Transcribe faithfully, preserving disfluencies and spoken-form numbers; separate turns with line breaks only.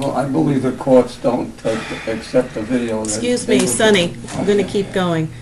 Well, I believe the courts don't uh, accept the video. that
Excuse
they
me,
will-
Sonny, I'm going to keep going.